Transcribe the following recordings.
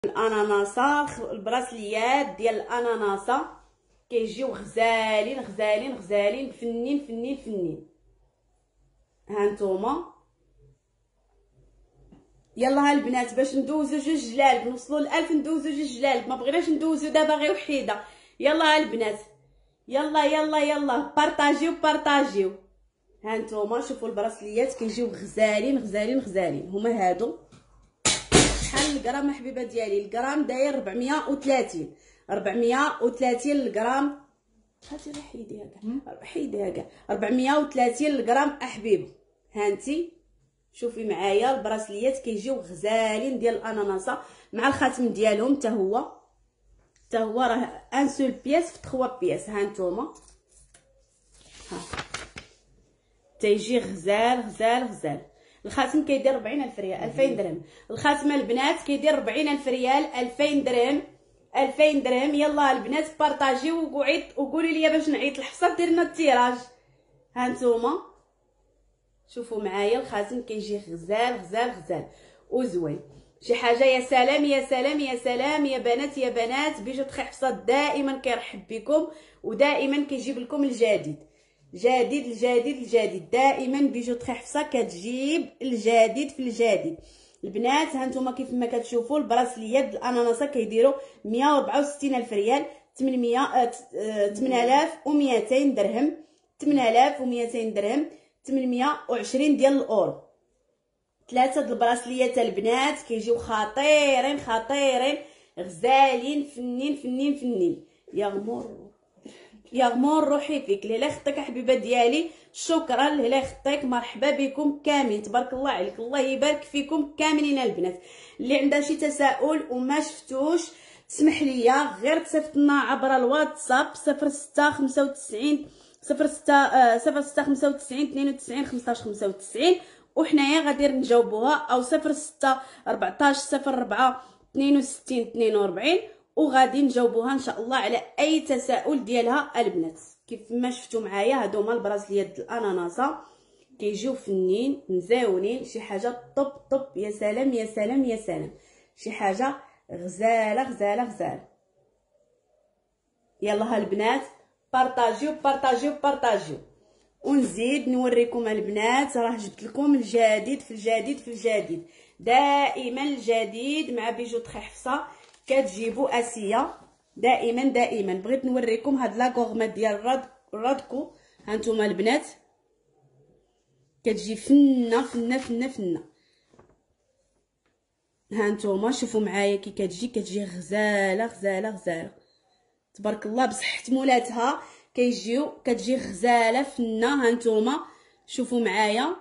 الاناناسه، البراسليات ديال الاناناسه كيجيو غزالين غزالين غزالين، فنين فنين فنين. هانتوما يلا ها البنات، باش ندوزو جوج جلالب، نوصلوا ل1000 ندوزو جوج جلالب، ما بغيناش ندوزو دابا غير وحيده. يلا ها البنات، يلا يلا يلا بارطاجيو بارطاجيو. هانتوما شوفوا البراسليات كيجيو غزالين غزالين غزالين. هما هادو شحال الغرام الحبيبه ديالي؟ الغرام داير 430 الغرام. هاتي راه حيديها كاع، حيديها كاع. 430 الغرام احبيب. هانتي شوفي معايا البراسليات كيجيو غزالين ديال الاناناسه مع الخاتم ديالهم. حتى هو راه ان سول بياس في 3 بياس. هانتوما ها تيجي غزال غزال غزال. الخاتم كيدير 40,000 ريال، 2000 درهم. الخاتم البنات كيدير 40,000 ريال، 2000 درهم، 2000 درهم. يلا البنات بارطاجيو وقولي لي باش نعيط الحصه ديرنا التيراج. هانتوما شوفوا معايا الخاتم كيجي غزال غزال غزال وزوين. شي حاجه يا سلام يا سلام يا سلام يا بنات يا بنات. بيجوتري حفصه دائما كيرحب بكم ودائما كيجيب لكم الجديد جديد الجديد الجديد. دائما بيجوتري حفصه كتجيب الجديد في الجديد. البنات هانتوما كيف ما كتشوفوا البراسليات الاناناسه كيديروا 164,000 ريال، 8200 درهم، 8200 درهم، 820 ديال الاورو. 3 د البراسليات البنات كيجيو خطيرين خطيرين غزالين فنين فنين فنين. يا غمور روحي فيك. ليلى خطيك حبيبه ديالي، شكرا ليلى خطيك. مرحبا بكم كاملين، تبارك الله عليك، الله يبارك فيكم كاملين البنات. اللي عندها شي تساؤل وما شفتوش تسمح لي غير تصيفط لنا عبر الواتساب 0695 0695 92 15 95 وحنايا غادي نجاوبوها، او 06 14 04 62 42 وغادي نجاوبوها ان شاء الله على اي تساؤل ديالها البنات. كيف ما شفتوا معايا هادو هما البراسليات الاناناسه كيجيو فنين مزاونين. شي حاجه طب طب. يا سلام يا سلام يا سلام. شي حاجه غزاله غزاله غزاله. يلا ها البنات بارطاجيو بارطاجيو بارطاجيو. ونزيد نوريكم البنات، راه جبت لكم الجديد في الجديد في الجديد. دائما الجديد مع بيجوتري حفصه كتجيبوا اسيه دائما دائما. بغيت نوريكم هاد لا غورميت ديال رادكو. هانتوما البنات كتجي فنه فنه فنه فنه. هانتوما شوفوا معايا كي كتجي غزاله غزاله غزاله تبارك الله بصحه مولاتها. كتجي غزاله فنه. هانتوما شوفوا معايا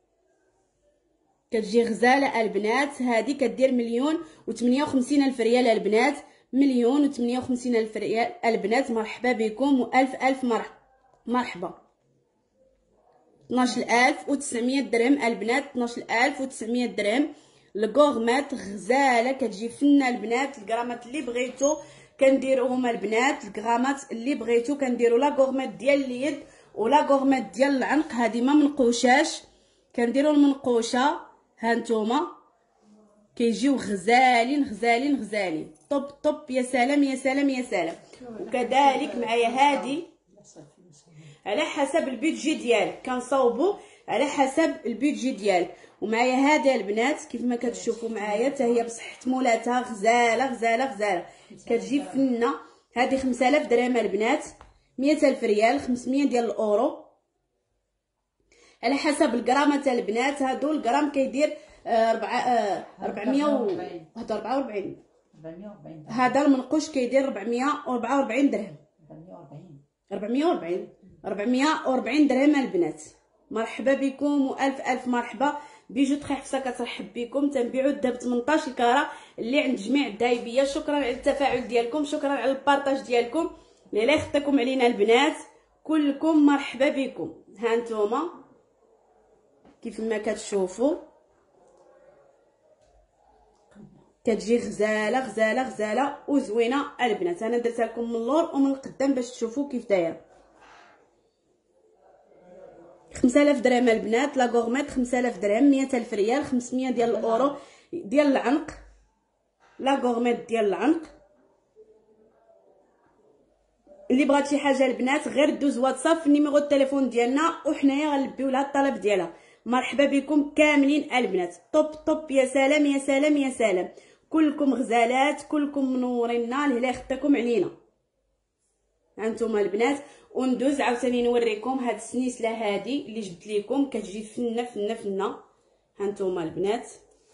كتجي غزاله البنات. هذه كدير 1,058,000 ريال البنات، 1,058,000 ريال البنات. مرحبا بكم والف الف مرحبا. 12,900 درهم البنات، 12,900 درهم. الكورمات غزاله كتجي فنه البنات. الغرامات اللي بغيتو كنديروهم البنات، الغرامات اللي بغيتو كنديرو لا غورميت ديال اليد ولا غورميت ديال العنق. هذه ما منقوشاش، كنديرو المنقوشه. هانتوما كيجيو غزالين غزالين غزالين طب طب. يا سلام يا سلام يا سلام. وكذلك معايا هذه على حسب البيدجي ديالك، كنصاوبو على حسب البيدجي ديالك. ومعايا هذه البنات كيف ما كتشوفوا معايا حتى هي بصحه مولاتها غزاله غزاله غزاله كتجي فنه. هذه 5000 درهم البنات، 100,000 ريال، 500 ديال الاورو على حسب الغرامات البنات. هادو الغرام كيدير 444. هذا المنقوش كيدير 444 درهم، 440 درهم البنات. مرحبا بكم والف الف مرحبا. بيجوتري حفصه كترحب بكم. تنبيعو الذهب 18 كاره اللي عند جميع الدايبيه. شكرا على التفاعل ديالكم، شكرا على البارطاج ديالكم. لا يخطيكم علينا البنات، كلكم مرحبا بكم. هانتوما كيف ما كتشوفوا كتجي غزاله غزاله غزاله وزوينه البنات. انا درتها لكم من اللور ومن القدام باش تشوفوا كيف دايره. 5000 درهم البنات لا غورميت، 5000 درهم، 100,000 ريال، 500 ديال الاورو ديال العنق. لا غورميت ديال العنق. اللي بغات شي حاجه البنات غير دوز واتساب في النيميرو التليفون ديالنا وحنايا غنلبيو لها الطلب ديالها. مرحبا بكم كاملين البنات. طوب طوب، يا سلام يا سلام يا سلام، كلكم غزالات، كلكم منورينا، الهلا يخطيكم علينا. هانتوما البنات، وندوز عاوتاني نوريكم هاد السنيسله هادي اللي جبت لكم، كتجي فنه فنه فنه. هانتوما البنات،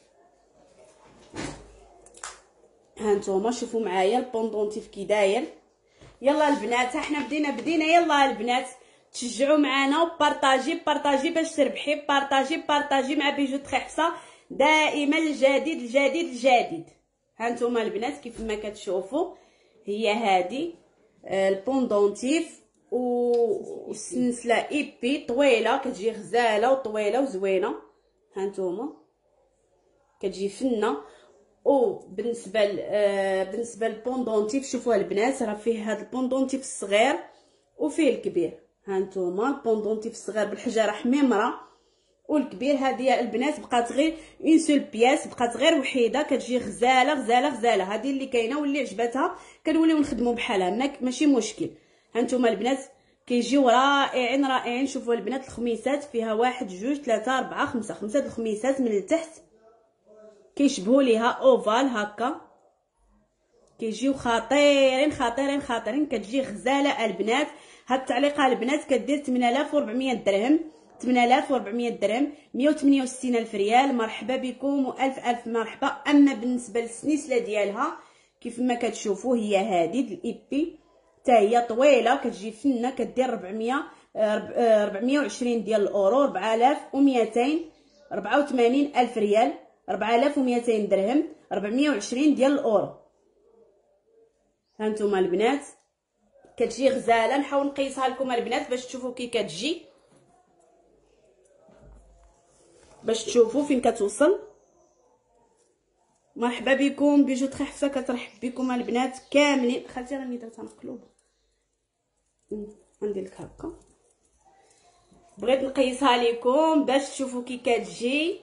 هانتوما شوفوا معايا البوندونتيف كي داير. يلا البنات، احنا بدينا يلا البنات تشجعوا معنا وبارطاجي باش تربحي. بارطاجي مع بيجو تخي حفصه، دائما الجديد الجديد الجديد. هانتوما البنات كيف ما كتشوفوا هي هادي البوندونتيف والسلسله ايبي طويله، كتجي غزاله وطويله وزوينه. هانتوما كتجي فنه. بالنسبه للبوندونتيف شوفوا البنات، راه فيه هذا البوندونتيف الصغير وفيه الكبير. هانتوما البوندونتيف الصغير بالحجاره حميمره، والكبير هذه البنات بقات غير اون سول بياس، بقات غير وحيده، كتجي غزاله غزاله غزاله. هذه اللي كاينه واللي عجبتها كنوليو نخدموا بحالها، ماشي مشكل. هانتوما البنات كيجيو رائعين رائعين. شوفوا البنات الخميسات فيها 1 2 3 4 5 5 الخميسات من التحت كيشبهوا ليها اوفال هكا، كيجيو خطيرين خطيرين خطيرين. كتجي غزاله البنات. هاد التعليقه البنات كدير 8400 درهم، 8400 درهم، 168 الف ريال. مرحبا بكم والف الف مرحبا. اما بالنسبه للسنيسله ديالها كيف ما كتشوفوا هي هذه الايبي، حتى هي طويله، كتجي فنه، كدير 420 ديال الاورو، 4284 الف ريال، 4200 درهم، 420 ديال الاورو. هانتوما البنات كتجي غزاله. نحاول نقيسها لكم البنات باش تشوفوا كي كتجي، باش تشوفوا فين كتوصل. مرحبا بكم بيجو تخي حفصه، كترحب بكم البنات كاملين. خالتي راني درتها مقلوبه، ندير لك هكا. بغيت نقيسها لكم باش تشوفوا كي كتجي.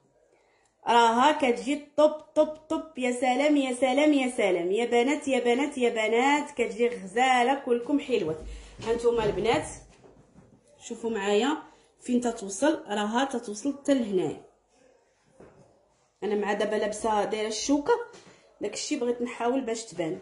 راها كتجي طوب طوب طوب. يا سلام يا سلام يا سلام يا بنات يا بنات يا بنات، كتجي غزاله كلكم حلوه. هانتوما البنات شوفوا معايا فين تتوصل، راها تتوصل حتى لهنايا. انا مع دابا لابسه دايره الشوكه، داكشي بغيت نحاول باش تبان.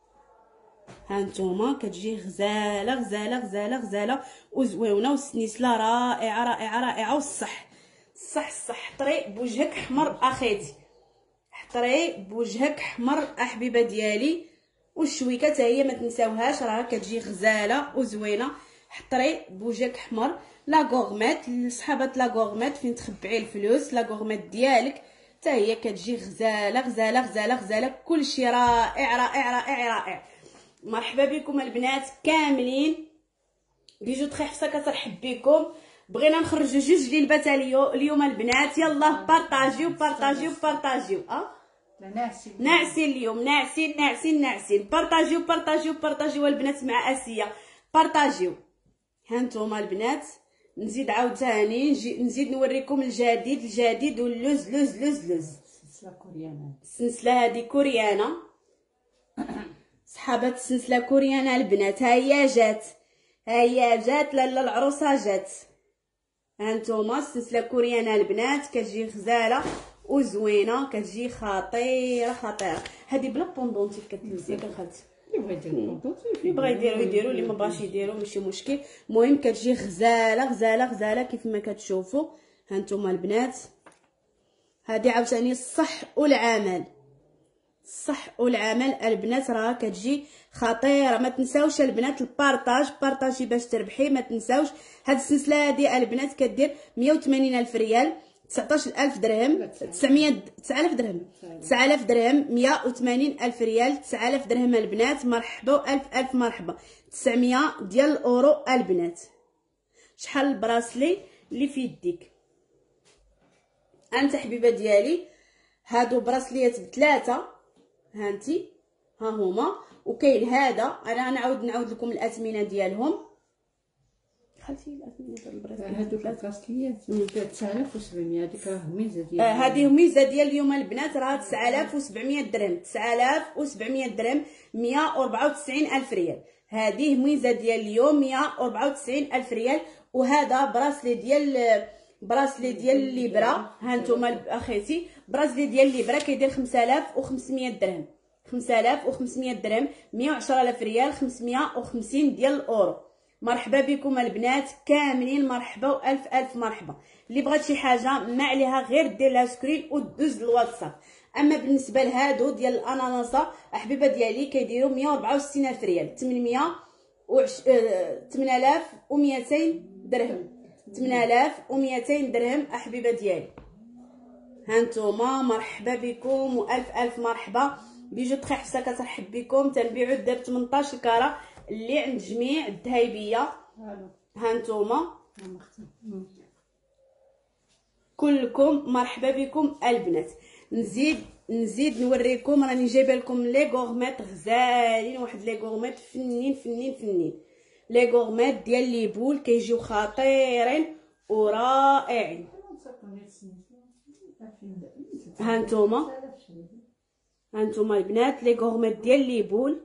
هانتوما كتجي غزاله غزاله غزاله غزاله وزوينه، والسنيسله رائعه رائعه رائعه. والصح صح حطري بوجهك حمر اخيتي، حطري بوجهك حمر احبيبه ديالي. والشويكه حتى هي ما تنساوهاش، راه كتجي غزاله وزوينه. حطري بوجهك حمر. لا غورميت لصحابات لا غورميت فين تخبعي الفلوس، لا غورميت ديالك حتى هي كتجي غزاله غزاله غزاله غزاله. كلشي رائع رائع رائع رائع. مرحبا بكم البنات كاملين. بيجو تخي حفصه كترحب بكم. بغينا نخرجوا جوج للبات اليوم البنات. يلا بارطاجيو بارطاجيو بارطاجيو. ناعسين اليوم، ناعسين ناعسين ناعسين. بارطاجيو بارطاجيو بارطاجيو البنات مع اسيا، بارطاجيو. هانتوما البنات نزيد عاوتاني نزيد نوريكم الجديد الجديد واللوز لوز لوز لوز. سلسله كوريانه، السلسله هذه كوريانه صحابات، السلسله كوريانه البنات. ها هي جات، ها هي جات، لاله العروسه جات. هانتوما السلسله كوريانه البنات كتجي غزاله وزوينه، كتجي خطيره خطيره. هذه بلا بوندونتيف كتلبس ياك الخالتي، اللي بغا يديروا اللي ما بغاش يديروا ماشي مشكل. المهم كتجي غزاله غزاله غزاله كيف ما كتشوفوا. هانتوما البنات هذه عاوتاني الصح والعمل، الصح والعمل البنات، راه كتجي خطيره. ما تنساوش البنات البارطاج، بارطاجي باش تربحي. ما تنساوش هاد السلسله هذه البنات كدير 180 الف ريال، 19000 درهم، 9000 درهم، 9000 درهم، 180 الف ريال، 9000 درهم البنات. مرحبا الف الف مرحبا. 900 ديال الاورو البنات. شحال البراسلي اللي في يديك انت حبيبه ديالي؟ هادو براسليات بثلاثه، هانتي ها هما. وكاين هذا، انا نعاود لكم الاثمنه ديالهم. دخلتي الاثمنه ديال البراسليات هادوك البراسليات 9700. هذيك راه ميزه ديال هذه ميزه ديال اليوم البنات، راه 9700 درهم. 9700 درهم 194 الف ريال. هذه ميزه ديال اليوم 194 الف ريال. وهذا براسلي ديال الليبرا. ها نتوما اخيتي، براسلي ديال الليبرا كيدير 5500 درهم. 5500 درهم 110 الف ريال، 550 ديال الاورو. مرحبا بكم البنات كاملين، مرحبا والف الف مرحبا. اللي بغات شي حاجه ما عليها غير دير لها سكرين ودوز الواتساب. اما بالنسبه لهادو ديال الاناناسه احبيبه ديالي كيديروا 164 الف ريال، 8200 درهم. 8200 درهم احبيبه ديالي. هانتوما مرحبا بكم والف الف مرحبا. بيجو تخي حفصه كترحب بكم. تنبيعو دار 18 كاره اللي عند جميع الذهيبيه. هانتوما كلكم مرحبا بكم البنات. نزيد نوريكم، راني جايبه لكم لي غورميت غزالين، واحد لي غورميت فنين. لي غورميت ديال لي بول كيجيو خطيرين ورائعين. هانتوما البنات لي غورميت ديال لي بول.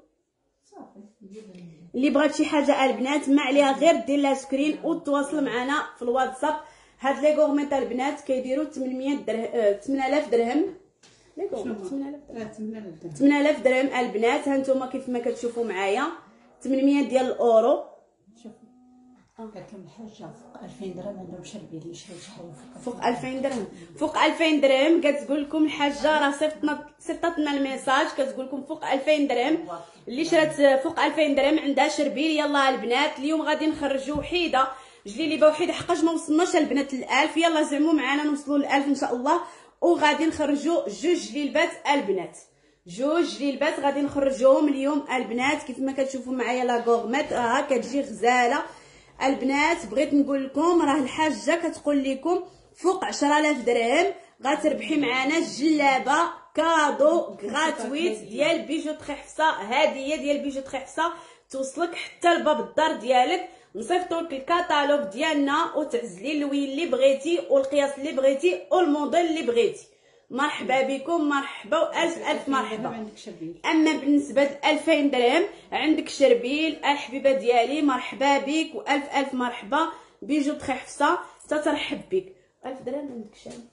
اللي بغات شي حاجه البنات ما عليها غير دير لها سكرين وتواصل معنا في الواتساب. هاد لي غورميت البنات كيديروا 800 درهم، 8000 درهم. لي غورميت 8000 درهم البنات. هانتوما كيف ما كتشوفوا معايا 800 ديال الاورو. قالت لهم الحاجه فوق 2000 درهم عندهم شربي اللي شريت شحال فوق 2000 درهم. فوق 2000 درهم كتقول لكم الحاجه، راه صيفطتنا الميساج كتقول لكم فوق 2000 درهم. اللي شرات فوق 2000 درهم عندها شربيل. يلا البنات اليوم غادي نخرجوا وحيده جليليبه وحيده، حقاش ما وصلناش البنات ل1000. يلا زعموا معنا نوصلوا ل1000 ان شاء الله. وغادي نخرجوا جوج جليلبات البنات، جوج جليلبات غادي نخرجوهم اليوم البنات. كيف ما كتشوفوا معايا لا غورميت راها كتجي غزاله البنات. بغيت نقول لكم راه الحاجه كتقول لكم فوق 10000 درهم غتربحي معنا جلابه كادو غراتويت ديال بيجوتري حفصه. هديه ديال بيجوتري حفصه توصلك حتى لباب الدار ديالك. نصيفطوا لك الكاتالوج ديالنا وتعزلي اللوين اللي بغيتي والقياس اللي بغيتي والموديل اللي بغيتي. مرحبا بكم، مرحبا والف الف مرحبا. اما بالنسبه ل 2000 درهم عندك شربيل الحبيبه ديالي. مرحبا بك والف الف مرحبا. بيجو تخي حفصه تترحب بك. 1000 درهم عندك شام.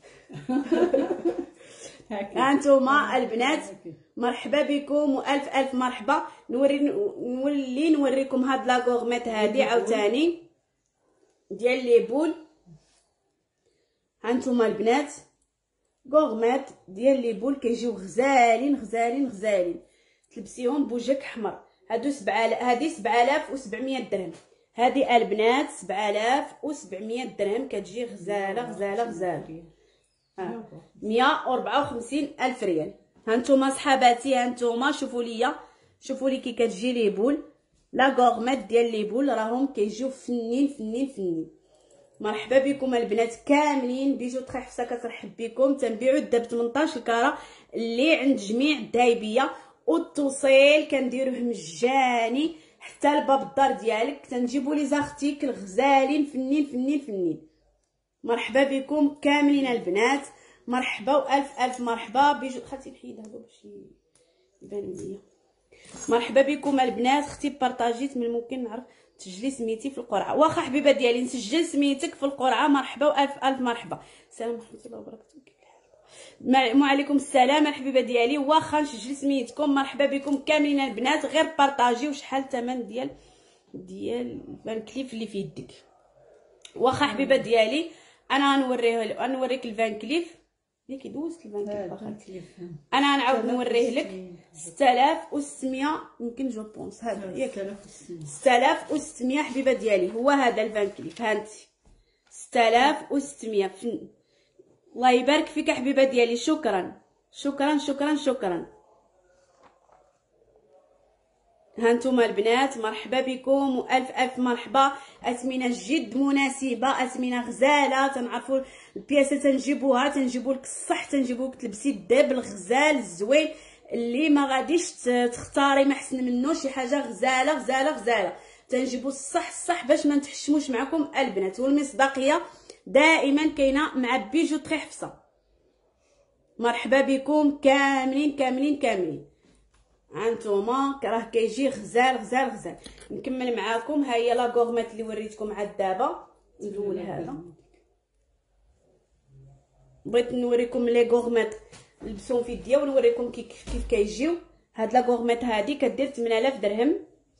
هانتوما البنات مرحبا بكم والف الف مرحبا. نولي نوريكم هاد لا غورميت هادي عاوتاني ديال لي بول. هانتوما البنات غورميت ديال لي بول كيجيو غزالين. تلبسيهم بوجهك حمر. هادو 7000، هادي 7700 درهم. هادي البنات 7700 درهم كتجي غزاله 154 الف ريال. هانتوما صحاباتي، هانتوما شوفوا لي كي كتجي لي بول. لا غورميت ديال لي بول راهم كيجيو فنين. مرحبا بكم البنات كاملين. بيجوتري حفصه كترحب بكم. تنبيعو الدب 18 كاره اللي عند جميع الذهيبيه، والتوصيل كنديروه مجاني حتى لباب الدار ديالك. تنجيبوا لي زارتيكل غزالين فنين. مرحبا بكم كاملين البنات، مرحبا والف الف مرحبا. بيجو خالتي نحيد هذا باش يبان ليا. مرحبا بكم البنات. اختي بارطاجيت من الممكن نعرف تسجلي سميتي في القرعه. واخا حبيبه ديالي نسجل سميتك في القرعه. مرحبا والف الف مرحبا. السلام ورحمه الله وبركاته. وعليكم السلام الحبيبه ديالي. واخا نسجل سميتكم. مرحبا بكم كاملين البنات. غير بارطاجيو شحال الثمن ديال الفانكليف اللي في يدك. واخا حبيبه ديالي انا غنوريك الفانكليف اللي كيدوز الفانكليف. انا غنعاود نوريه لك 6600 يمكن جو بونس. هذا ياك 6600 حبيبه ديالي. هو هذا الفانكليف. هانتي 6600. الله يبارك فيك حبيبه ديالي. شكرا. هانتوما البنات مرحبا بكم والف الف مرحبا. اثمنه جد مناسبه، اثمنه غزاله. تنعرفوا البياسه تنجيبوا لك الصح، تنجيبوا لك تلبسي الدب الغزال الزوين اللي ما غاديش تختاري ما احسن منه. شي حاجه غزاله. تنجيبو الصح باش ما نتحشموش معكم البنات. والمصداقيه دائما كاينه مع بيجوتري حفصه. مرحبا بكم كاملين كاملين كاملين. هانتوما راه كيجي غزال غزال غزال. نكمل معاكم. ها هي لا غورميت اللي وريتكم عاد دابا. الاول هذا بغيت نوريكم لي غورميت لبسهم في يديا ونوريكم كيف كيجيو. هاد لا غورميت هادي كدير 8000 درهم،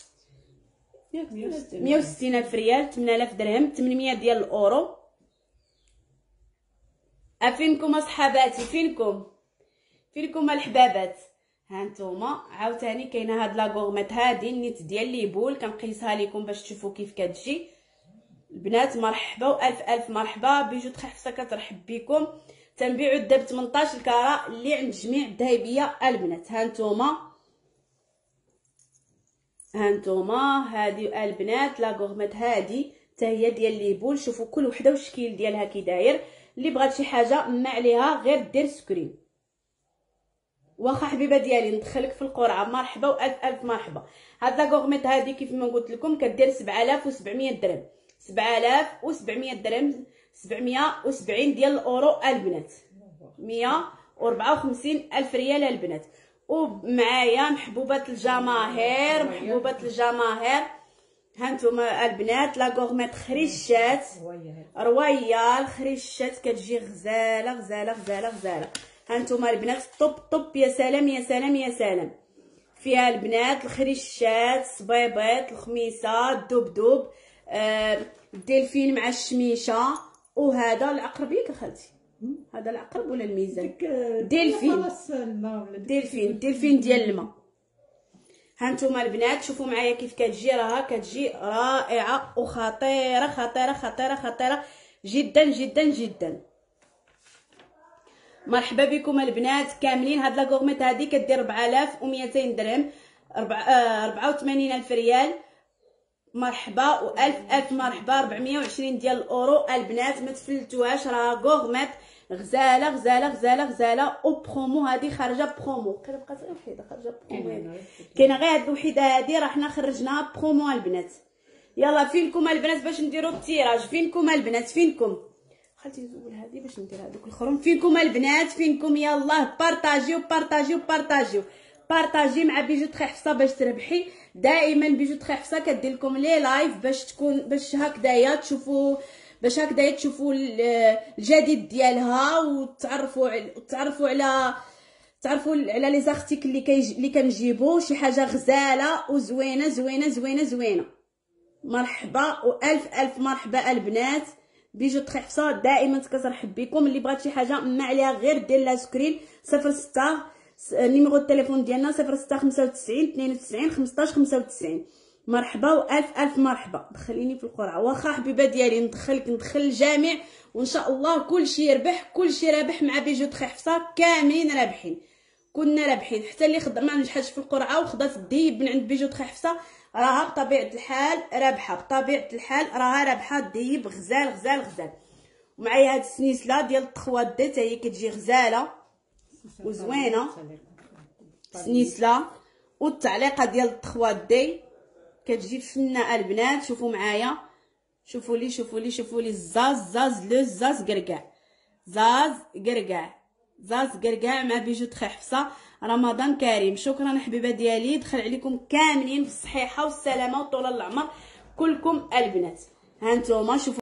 160 الف ريال، 8000 درهم، 800 ديال الاورو. فينكم اصحاباتي؟ فينكم الحبابات؟ هانتوما عاوتاني كاينه هاد لا غورميت هادي النيت ديال لي بول، كنقيسها لكم باش تشوفوا كيف كتجي. البنات مرحبا والف الف مرحبا. بيجوتري حفصه كترحب بكم. تنبيعو الدب 18 الكاره اللي عند جميع الذهبيه البنات. هانتوما هادي البنات لا غورميت هادي حتى هي ديال لي بول. شوفوا كل وحده والشكل ديالها كي داير. اللي بغات شي حاجه ما عليها غير دير سكرين. واخا حبيبه ديالي ندخلك في القرعه. مرحبا والف الف مرحبا. هاد لا غورميت هادي كيف ما قلت لكم كدير 7700 درهم، 7700 درهم، 770 ديال الاورو البنات، 154 الف ريال البنات. ومعايا محبوبات الجماهير، هانتوما البنات لا غورميت خريشات رويال، خريشات كتجي غزاله غزاله غزاله غزاله. هانتوما البنات طب يا سلام يا سلام يا سلام. فيها البنات الخريشات، الصبيبيط، الخميسه، الدبدوب، الدلفين مع الشميشه. وهذا العقرب ياك خالتي؟ هذا العقرب ولا الميزان؟ دلفين ديال الماء. هانتوما البنات شوفوا معايا كيف كتجي. راها كتجي رائعه وخطيره خطيره خطيره خطيره جدا جدا جدا. مرحبا بكم البنات كاملين. هاد لا غورميت هادي كدير 4200 درهم، 84 الف ريال. مرحبا والف الف مرحبا. 420 ديال الاورو البنات. ما تفلتوهاش، راه غورميت غزاله غزاله غزاله غزاله. وبرومو هادي خارجه برومو. بقات غير وحده خارجه برومو. كاينه غير هاد الوحده هادي راه حنا خرجناها برومو البنات. يلا فينكم البنات باش نديرو التيراج؟ فينكم البنات؟ فينكم خالتي نزول هادي باش ندير هذوك الخرم؟ فينكم البنات؟ فينكم؟ يلاه بارطاجيو مع بيجوتري حفصه باش تربحي. دائما بيجوتري حفصه كدير لكم لي لايف باش هكذايا تشوفوا الجديد ديالها وتعرفوا على لي زارتيكل اللي كنجيبو شي حاجه غزاله وزوينه زوينه زوينه زوينه. مرحبا والف الف مرحبا البنات. بيجوتري حفصه دائما كترحب بكم. اللي بغات شي حاجه ما عليها غير دير لها سكرين. 06 نيميرو التليفون ديالنا 06 95 92 15 95. مرحبا والف الف مرحبا. دخليني في القرعه واخا حبيبه ديالي ندخل الجميع وان شاء الله كلشي يربح، كلشي رابح مع بيجوتري حفصه. كاملين رابحين، كنا رابحين. حتى اللي ما نجحش في القرعه وخدات الديب من عند بيجوتري حفصه راها بطبيعه الحال رابحه الديب غزال غزال غزال. ومعايا هاد السنيسله ديال التخوات دي حتى هي كتجي غزاله وزوينه. سنيسله والتعليقه ديال التخوات دي كتجي فنه البنات. شوفوا معايا، شوفوا لي الزاز قرقاع مع بيجوتري حفصه. رمضان كريم. شكرا حبيبه ديالي. دخل عليكم كاملين بالصحيحه والسلامه وطول العمر كلكم البنات. هانتوما شوفوا